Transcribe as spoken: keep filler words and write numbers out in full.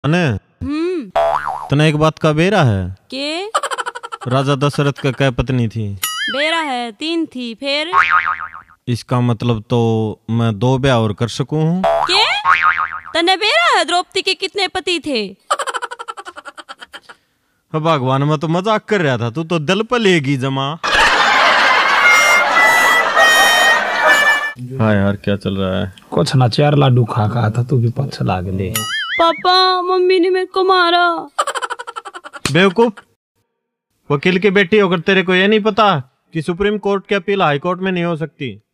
अने हम्म तना एक बात का बेरा है के राजा दशरथ का कै पत्नी थी? बेरा है तीन थी। फिर इसका मतलब तो मैं दो ब्याह और कर सकूं हूँ। के तने बेरा है द्रौपदी के कितने पति थे? भगवान, मैं तो मजाक कर रहा था, तू तो दिल पर लेगी जमा। हाँ यार, क्या चल रहा है? कुछ ना, चार लाडू खा खा था तू भी पछ लाग ले। पापा मम्मी ने मेरे को मारा। बेवकूफ, वकील की बेटी होकर तेरे को ये नहीं पता कि सुप्रीम कोर्ट की अपील हाई कोर्ट में नहीं हो सकती?